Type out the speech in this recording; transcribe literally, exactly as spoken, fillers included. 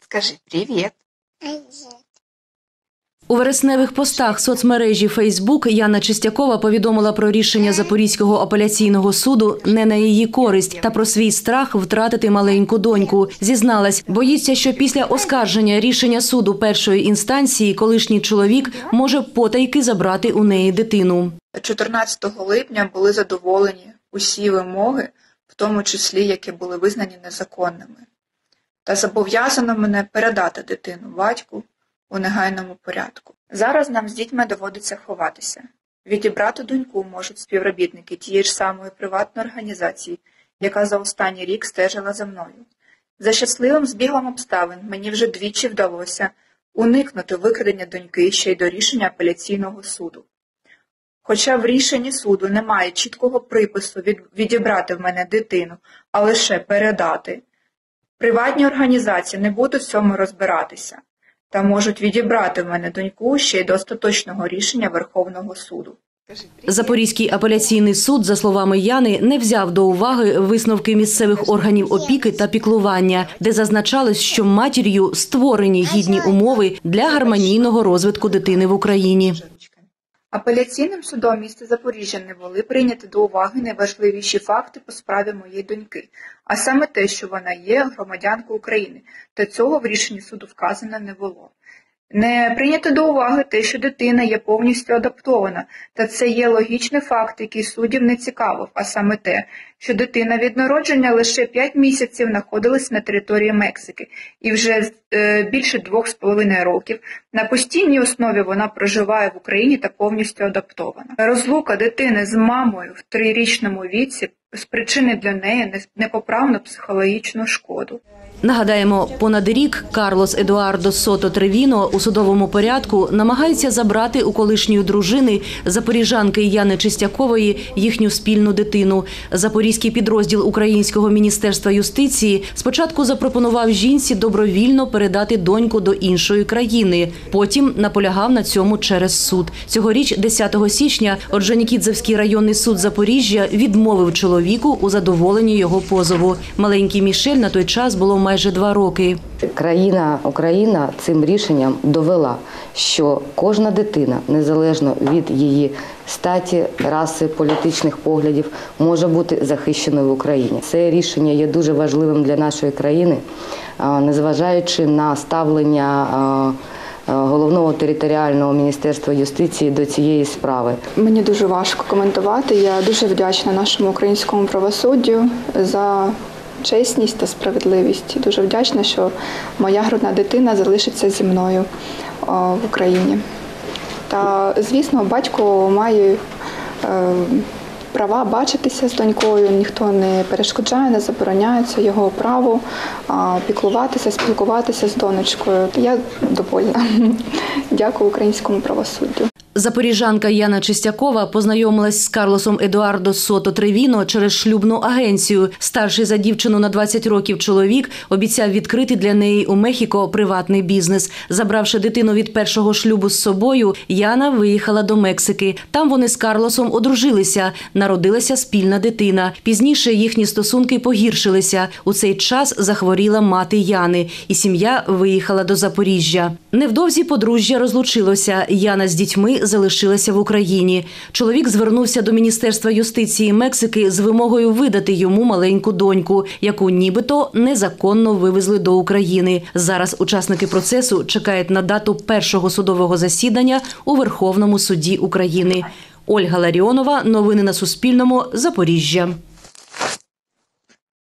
Скажи привіт. У вересневих постах соцмережі Фейсбук Яна Чистякова повідомила про рішення Запорізького апеляційного суду не на її користь та про свій страх втратити маленьку доньку. Зізналась, боїться, що після оскарження рішення суду першої інстанції колишній чоловік може потайки забрати у неї дитину. чотирнадцятого липня були задоволені усі вимоги, в тому числі, які були визнані незаконними. Та зобов'язано мене передати дитину батьку у негайному порядку. Зараз нам з дітьми доводиться ховатися. Відібрати доньку можуть співробітники тієї ж самої приватної організації, яка за останній рік стежила за мною. За щасливим збігом обставин мені вже двічі вдалося уникнути викрадення доньки ще й до рішення апеляційного суду. Хоча в рішенні суду немає чіткого припису від, відібрати в мене дитину, а лише передати, приватні організації не будуть в цьому розбиратися та можуть відібрати в мене доньку ще й до остаточного рішення Верховного суду. Запорізький апеляційний суд, за словами Яни, не взяв до уваги висновки місцевих органів опіки та піклування, де зазначалось, що матір'ю створені гідні умови для гармонійного розвитку дитини в Україні. Апеляційним судом міста Запоріжжя не були прийняті до уваги найважливіші факти по справі моєї доньки, а саме те, що вона є громадянкою України, та цього в рішенні суду вказано не було. Не прийнято до уваги те, що дитина є повністю адаптована, та це є логічний факт, який суддів не цікавив, а саме те, що дитина від народження лише п'ять місяців знаходилась на території Мексики, і вже е, більше двох з половиною років на постійній основі вона проживає в Україні та повністю адаптована. Розлука дитини з мамою в трирічному віці спричинить для неї непоправну психологічну шкоду. Нагадаємо, понад рік Карлос Едуардо Сото Тревіно у судовому порядку намагається забрати у колишньої дружини запоріжанки Яни Чистякової їхню спільну дитину. Запорізький підрозділ Українського міністерства юстиції спочатку запропонував жінці добровільно передати доньку до іншої країни. Потім наполягав на цьому через суд. Цьогоріч, десятого січня, Орджонікідзевський районний суд Запоріжжя відмовив чоловіку у задоволенні його позову. Маленький Мішель на той час було майже два роки. Країна Україна цим рішенням довела, що кожна дитина, незалежно від її статі, раси, політичних поглядів, може бути захищеною в Україні. Це рішення є дуже важливим для нашої країни, незважаючи на ставлення Головного територіального міністерства юстиції до цієї справи. Мені дуже важко коментувати. Я дуже вдячна нашому українському правосуддю за чесність та справедливість. Дуже вдячна, що моя грудна дитина залишиться зі мною в Україні. Та, звісно, батько має права бачитися з донькою, ніхто не перешкоджає, не забороняє, це його право піклуватися, спілкуватися з донечкою. Я довольна. Дякую українському правосуддю. Запоріжанка Яна Чистякова познайомилась з Карлосом Едуардо Сото Тревіно через шлюбну агенцію. Старший за дівчину на двадцять років чоловік обіцяв відкрити для неї у Мехіко приватний бізнес. Забравши дитину від першого шлюбу з собою, Яна виїхала до Мексики. Там вони з Карлосом одружилися. Народилася спільна дитина. Пізніше їхні стосунки погіршилися. У цей час захворіла мати Яни, і сім'я виїхала до Запоріжжя. Невдовзі подружжя розлучилося. Яна з дітьми залишилася в Україні. Чоловік звернувся до Міністерства юстиції Мексики з вимогою видати йому маленьку доньку, яку нібито незаконно вивезли до України. Зараз учасники процесу чекають на дату першого судового засідання у Верховному суді України. Ольга Ларіонова. Новини на Суспільному. Запоріжжя.